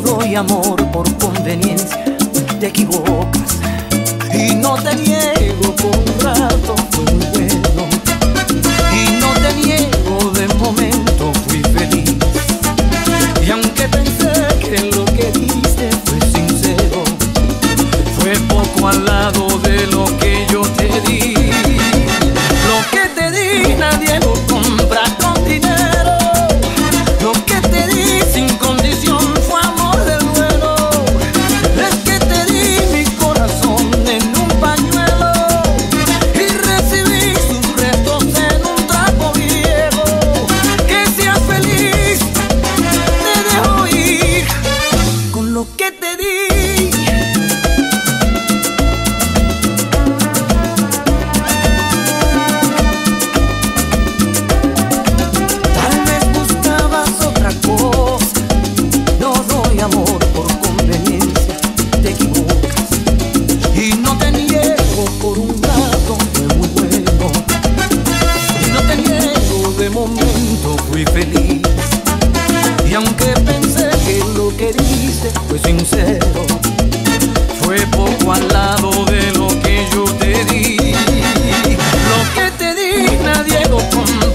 doy amor por conveniencia, te equivocas. Y no te niego, por un rato fue muy bueno. Y no te niego, de momento fui feliz. Y aunque pensé que lo que diste fue sincero, fue poco al lado de lo que yo te di. Lo que te di nadie lo compra con dinero. Lo que te di sin condición fue amor del bueno. Es que te di mi corazón en un pañuelo y recibí sus restos en un trapo viejo. Que seas feliz, te dejo ir con lo que te di. Tal vez buscabas otra cosa. No doy amor por conveniencia, te equivocas. Y no te niego, por un rato fue muy bueno. Y no te niego, de momento fui feliz. Y aunque pensé que lo que diste fue sincero, fue poco al lado de lo que yo te di. Lo que te di nadie lo compra